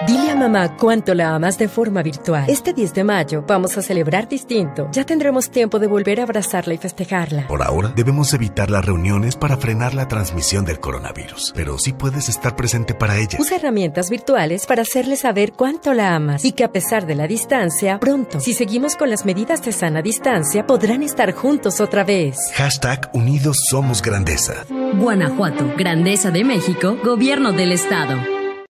Dile a mamá cuánto la amas de forma virtual. Este 10 de mayo vamos a celebrar distinto. Ya tendremos tiempo de volver a abrazarla y festejarla. Por ahora, debemos evitar las reuniones para frenar la transmisión del coronavirus. Pero sí puedes estar presente para ella. Usa herramientas virtuales para hacerle saber cuánto la amas y que a pesar de la distancia, pronto, si seguimos con las medidas de sana distancia, podrán estar juntos otra vez. #Unidos Somos Grandeza. Guanajuato, Grandeza de México, Gobierno del Estado.